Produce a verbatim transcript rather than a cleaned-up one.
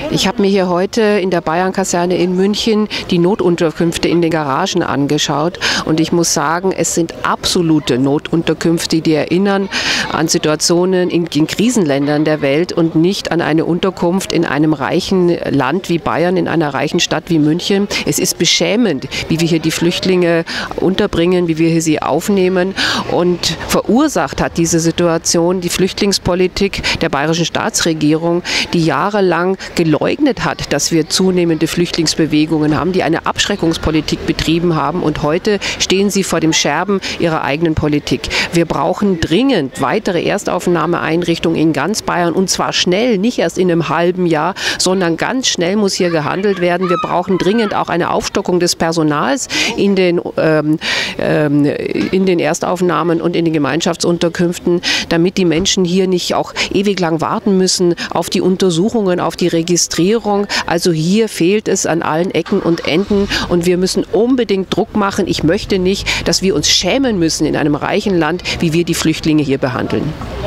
Ich habe mir hier heute in der Bayernkaserne in München die Notunterkünfte in den Garagen angeschaut und ich muss sagen, es sind absolute Notunterkünfte, die erinnern an Situationen in, in Krisenländern der Welt und nicht an eine Unterkunft in einem reichen Land wie Bayern, in einer reichen Stadt wie München. Es ist beschämend, wie wir hier die Flüchtlinge unterbringen, wie wir hier sie aufnehmen, und verursacht hat diese Situation die Flüchtlingspolitik der bayerischen Staatsregierung, die jahrelang geleugnet hat, dass wir zunehmende Flüchtlingsbewegungen haben, die eine Abschreckungspolitik betrieben haben, und heute stehen sie vor dem Scherben ihrer eigenen Politik. Wir brauchen dringend weitere Erstaufnahmeeinrichtungen in ganz Bayern, und zwar schnell, nicht erst in einem halben Jahr, sondern ganz schnell muss hier gehandelt werden. Wir brauchen dringend auch eine Aufstockung des Personals in den, ähm, ähm, in den Erstaufnahmen und in den Gemeinschaftsunterkünften, damit die Menschen hier nicht auch ewig lang warten müssen auf die Untersuchungen, auf die Registrierung. Also hier fehlt es an allen Ecken und Enden und wir müssen unbedingt Druck machen. Ich möchte nicht, dass wir uns schämen müssen in einem reichen Land, wie wir die Flüchtlinge hier behandeln.